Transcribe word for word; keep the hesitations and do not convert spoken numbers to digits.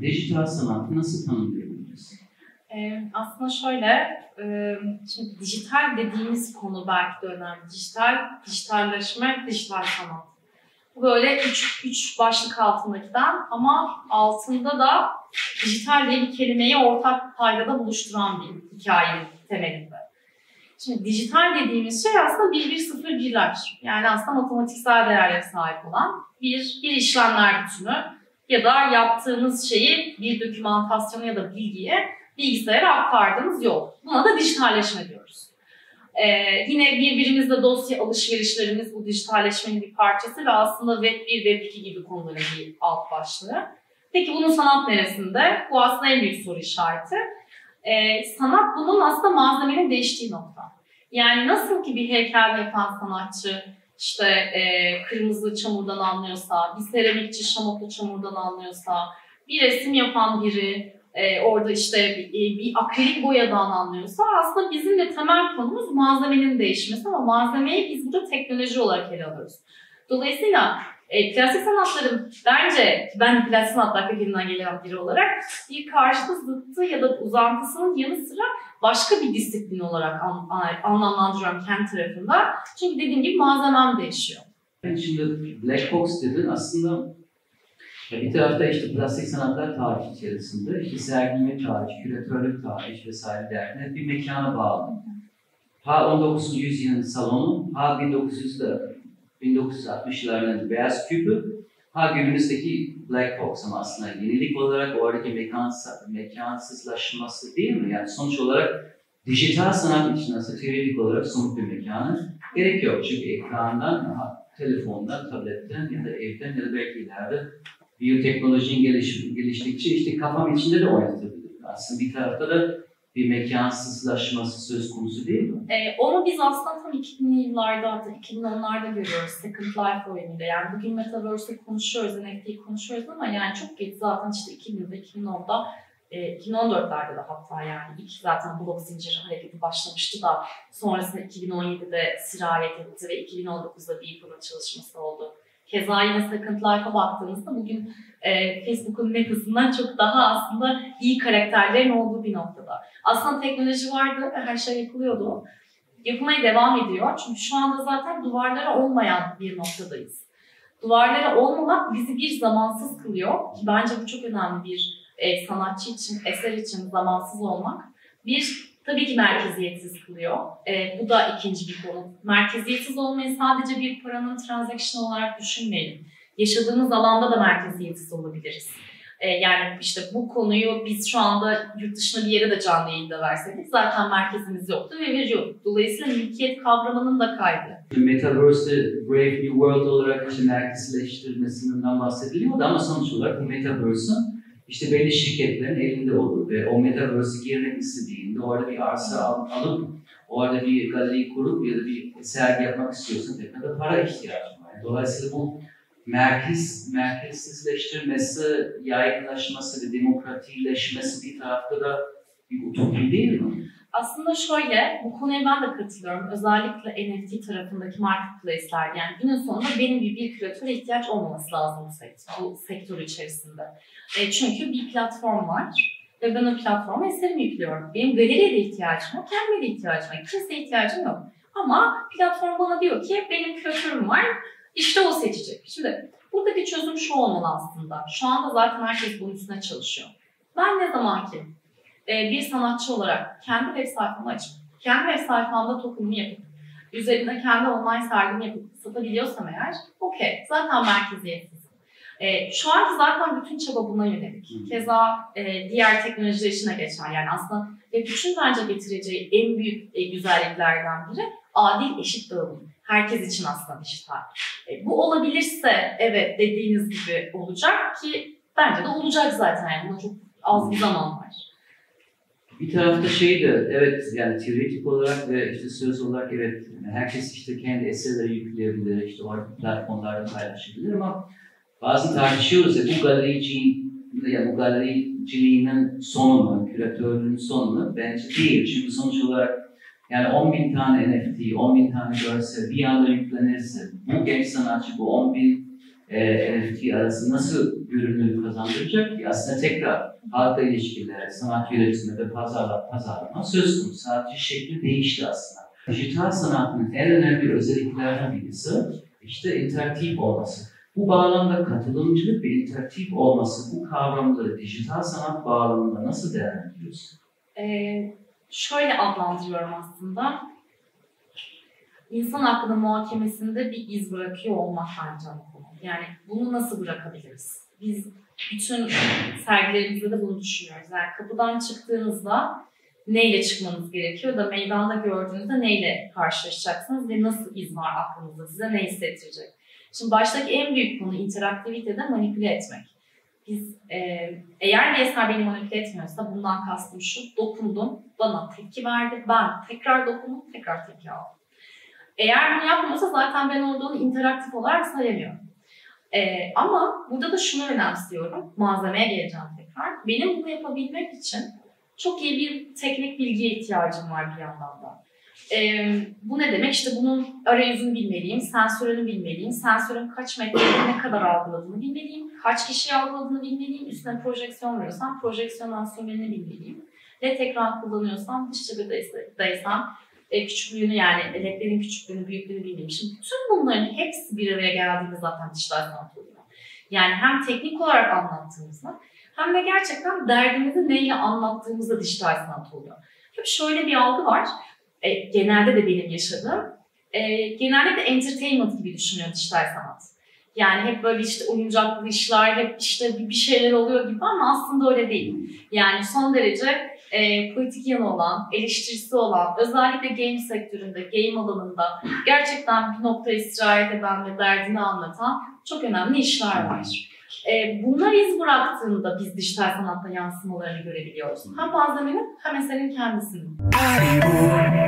Dijital sanatı nasıl tanımlayabiliriz? Ee, aslında şöyle, e, şimdi dijital dediğimiz konu belki de önemli. Dijital, dijitalleşme, dijital sanat. Bu böyle üç, üç başlık altındakinden ama altında da dijital diye bir kelimeyi ortak paydada buluşturan bir hikayenin temelinde. Şimdi dijital dediğimiz şey aslında bir bir sıfır birler. Yani aslında matematiksel değerlere sahip olan bir, bir işlemler bütünü ya da yaptığınız şeyi bir dokümantasyona ya da bilgiye bilgisayara aktardığınız yol. Buna da dijitalleşme diyoruz. Ee, yine birbirimizle dosya alışverişlerimiz bu dijitalleşmenin bir parçası ve aslında web bir, web iki gibi konuların bir alt başlığı. Peki bunun sanat neresinde? Bu aslında en büyük soru işareti. Ee, sanat bunun aslında malzemenin değiştiği nokta. Yani nasıl ki bir heykel yapan sanatçı işte e, kırmızı çamurdan anlıyorsa, bir seramikçi şamotlu çamurdan anlıyorsa, bir resim yapan biri e, orada işte bir, bir akrilik boyadan anlıyorsa aslında bizim de temel konumuz malzemenin değişmesi ama malzemeyi biz burada teknoloji olarak ele alıyoruz. Dolayısıyla e, plastik sanatların bence, ben plastik sanatlar kökeninden gelen biri olarak bir karşıtı zıttı ya da uzantısının yanı sıra başka bir disiplin olarak an, an, anlamlandırıyorum kendi tarafında. Çünkü dediğim gibi malzemem değişiyor. Şimdi Black Box dedin aslında bir tarafta işte plastik sanatlar tarihi içerisinde, işte sergileme tarihi, küratörlük tarihi vesaire derken bir mekana bağlı. Ha on dokuzuncu yüzyılın salonu, ha bin dokuz yüzde bin dokuz yüz altmışların beyaz küpü, ha günümüzdeki Black Box ama aslında yenilik olarak oradaki mekansız, mekansızlaşması değil mi? Yani sonuç olarak dijital sanat için aslında teorik olarak somut bir mekanı gerek yok. Çünkü ekrandan, telefondan, tabletten ya da evden ya da belki ileride biyoteknolojinin geliş, geliştikçe işte kafam içinde de oynatabilir. Aslında bir tarafta da bir mekansızlaşması söz konusu değil mi? Ee, onu biz aslında tam iki binli yıllarda, iki bin onlarda görüyoruz Second Life oyunuyla. Yani bugün Metaverse'de konuşuyoruz, N F T'yi konuşuyoruz ama yani çok geç zaten işte iki binde, iki bin onda, iki bin on dörtlerde de hatta yani ilk zaten blok zinciri hareketi başlamıştı da sonrasında iki bin on yedide sirayet etti ve iki bin on dokuzda Beeper'ın çalışması oldu. Keza yine Second Life'a baktığımızda bugün e, Facebook'un metasından çok daha aslında iyi karakterlerin olduğu bir noktada. Aslında teknoloji vardı ve her şey yapılıyordu. Yapılmaya devam ediyor. Çünkü şu anda zaten duvarlara olmayan bir noktadayız. Duvarlara olmamak bizi bir zamansız kılıyor. Ki bence bu çok önemli bir e, sanatçı için, eser için zamansız olmak. Bir, tabii ki merkeziyetsiz kılıyor. E, bu da ikinci bir konu. Merkeziyetsiz olmayı sadece bir paranın transaction olarak düşünmeyelim. Yaşadığımız alanda da merkeziyetsiz olabiliriz. E, yani işte bu konuyu biz şu anda yurt dışına bir yere de canlı yayında verseydik zaten merkezimiz yoktu ve veriyorduk. Dolayısıyla mülkiyet kavramının da kaydı. Metaverse'de Brave New World olarak işte merkezleştirilmesinden bahsediliyordu ama sonuç olarak bu Metaverse'ın işte belli şirketlerin elinde olur ve o Metaverse'e girmek istediğinde orada bir arsa al, alıp orada bir galeri kurup ya da bir sergi yapmak istiyorsan tekrar da para ihtiyacın var. Dolayısıyla bu merkez, merkezsizleştirmesi, yaygınlaşması ve demokratikleşmesi bir tarafta da bir utopi değil mi? Aslında şöyle, bu konuya ben de katılıyorum. Özellikle N F T tarafındaki marketplace'ler, yani günün sonunda benim gibi bir küratöre ihtiyaç olmaması lazım bu sektör, bu sektör içerisinde. E, çünkü bir platform var ve ben o platforma eserimi yüklüyorum. Benim galeriye de ihtiyacım yok, kendime de ihtiyacım yok, kimseye ihtiyacım yok. Ama platform bana diyor ki benim küratörüm var, işte o seçecek. Şimdi buradaki çözüm şu olmalı aslında. Şu anda zaten herkes bunun üstüne çalışıyor. Ben ne zaman ki bir sanatçı olarak kendi web sayfamı açıp, kendi web sayfamda tokenumu yapıp, üzerinde kendi online sergimi yapıp satabiliyorsam eğer, okey, zaten merkeziyetsiz. E, şu anki zaten bütün çaba buna yönelik. Keza e, diğer teknolojiler işine geçer. Yani aslında Web üçün bence getireceği en büyük e, güzelliklerden biri adil, eşit dağılım. Herkes için aslında dijital. E, bu olabilirse evet dediğiniz gibi olacak ki bence de olacak zaten. Yani buna çok az bir zaman var. Bir tarafta şey de evet yani teoretik olarak ve işte söz olarak evet herkes işte kendi eserleri yükleyebilir, işte o platformlarda paylaşabilir ama bazen tartışıyoruz ya bu galerici ya bu galericiliğinin sonu mu, küratörlüğün sonu mu? Bence değil. Çünkü sonuç olarak yani on bin tane N F T, on bin tane görsel bir anda yüklenirse bu genç sanatçı bu on bin e, N F T arası nasıl görünümlülük kazandıracak ki aslında tekrar halkla ilişkiler, sanat yönetimi ve pazarlar, pazarlama söz konusu. Sadece şekli değişti aslında. Dijital sanatın en önemli özelliklerinden birisi işte interaktif olması. Bu bağlamda katılımcılık ve interaktif olması, bu kavramları dijital sanat bağlamında nasıl değerlendiriyorsun? Ee, şöyle adlandırıyorum aslında. İnsan hakkının muhakemesinde bir iz bırakıyor olmak bence bu konu. Yani bunu nasıl bırakabiliriz? Biz bütün sergilerimizde de bunu düşünüyoruz. Yani kapıdan çıktığınızda neyle çıkmanız gerekiyor da meydanda gördüğünüzde neyle karşılaşacaksınız ve nasıl iz var aklınızda, size ne hissettirecek? Şimdi baştaki en büyük konu interaktivitede manipüle etmek. Biz e, eğer bir eser beni manipüle etmiyorsa bundan kastım şu: dokundum, bana tepki verdi, ben tekrar dokundum, tekrar tepki aldım. Eğer bunu yapmıyorsa zaten ben orada onu interaktif olarak sayamıyorum. Ee, ama burada da şunu önemsiyorum, malzemeye geleceğim tekrar. Benim bunu yapabilmek için çok iyi bir teknik bilgiye ihtiyacım var bir yandan da. Ee, bu ne demek? İşte bunun arayüzünü bilmeliyim, sensörünü bilmeliyim, sensörün kaç metrede ne kadar algıladığını bilmeliyim, kaç kişi algıladığını bilmeliyim, üstüne projeksiyon veriyorsam projeksiyon ansiyonelini bilmeliyim. L E D ekran kullanıyorsam, dış cebedeysem E, küçüklüğünü, yani ledlerin küçüklüğünü, büyüklüğünü bildiğim için bütün bunların hepsi bir araya geldiğinde zaten dijital sanat oluyor. Yani hem teknik olarak anlattığımızda hem de gerçekten derdimizi neyle anlattığımızda dijital sanat oluyor. Hep şöyle bir algı var, e, genelde de benim yaşadığım, e, genelde de entertainment gibi düşünüyor dijital sanat. Yani hep böyle işte oyuncaklı işler, hep işte bir şeyler oluyor gibi ama aslında öyle değil. Yani son derece E, politik yanı olan, eleştirisi olan, özellikle game sektöründe, game alanında gerçekten bir noktaya istirahat eden ve derdini anlatan çok önemli işler var. E, bunlar iz bıraktığında biz dijital sanatta yansımalarını görebiliyoruz. Hem malzemenin hem eserin kendisinin.